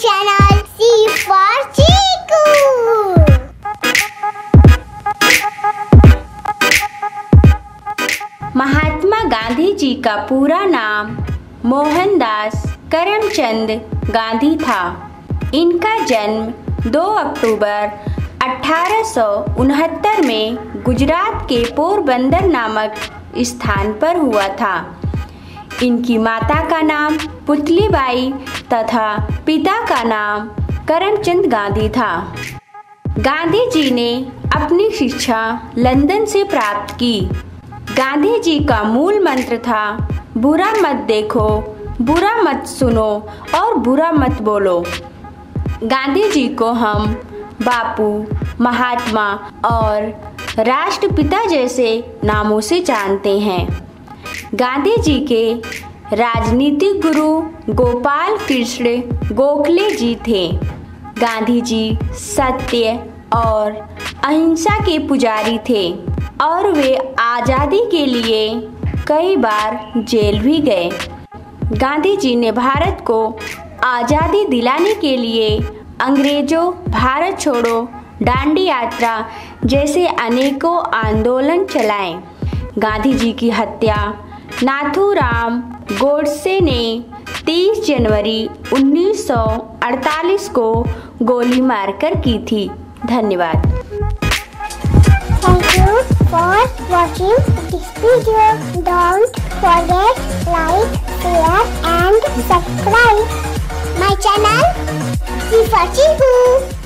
channel C for Chiku. Mahatma Gandhi ji का पूरा नाम मोहनदास करमचंद गांधी था। इनका जन्म 2 अक्टूबर 1869 में गुजरात के पोरबंदर नामक स्थान पर हुआ था। इनकी माता का नाम पुतलीबाई तथा पिता का नाम करमचंद गांधी था। गांधी जी ने अपनी शिक्षा लंदन से प्राप्त की। गांधी जी का मूल मंत्र था, बुरा मत देखो, बुरा मत सुनो और बुरा मत बोलो। गांधी जी को हम बापू, महात्मा और राष्ट्रपिता जैसे नामों से जानते हैं। गांधी जी के राजनीतिक गुरु गोपाल कृष्ण गोखले जी थे। गांधी जी सत्य और अहिंसा के पुजारी थे और वे आज़ादी के लिए कई बार जेल भी गए। गांधी जी ने भारत को आज़ादी दिलाने के लिए अंग्रेजों, भारत छोड़ो, दांडी यात्रा जैसे अनेकों आंदोलन चलाए। गांधी जी की हत्या नाथूराम गोडसे ने 30 जनवरी 1948 को गोली मारकर की थी। धन्यवाद। Thank you for watching this video. Don't forget like, share and subscribe my channel C for Chiku.